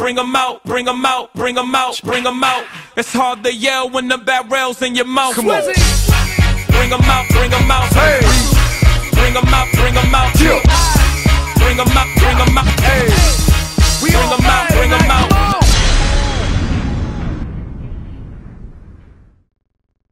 bring 'em out, bring 'em out, bring 'em out, bring 'em out. It's hard to yell when the barrel's in your mouth. Come on. Bring 'em out, bring 'em out. Hey. Bring 'em out, bring 'em out. Yeah.